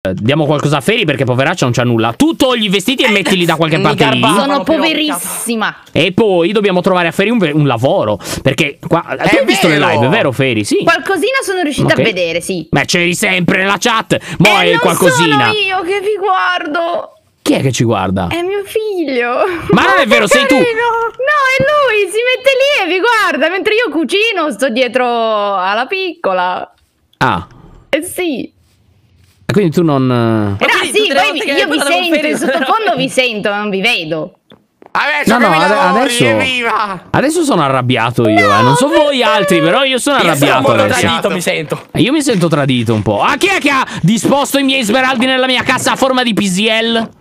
Diamo qualcosa a Feri perché poveraccia non c'ha nulla. Tu togli i vestiti e mettili da qualche parte lì. Sono poverissima. E poi dobbiamo trovare a Feri un lavoro. Perché qua... Tu hai visto le live, vero Feri? Sì. Qualcosina sono riuscita a vedere, sì. Beh, c'eri sempre nella chat. Mo' è non qualcosina. sono io che vi guardo. Chi è che ci guarda? È mio figlio. Ma non è vero, sei tu. No, è lui, si mette lì e vi guarda. Mentre io cucino, sto dietro alla piccola. Ah. Sì. Quindi tu non... Sì, io vi sento, in sottofondo vi sento, non vi vedo. Adesso sono arrabbiato io, non so voi altri, però io sono arrabbiato adesso. Tradito, mi sento. Io mi sento tradito un po'. Ah, chi è che ha disposto i miei smeraldi nella mia cassa a forma di PCL?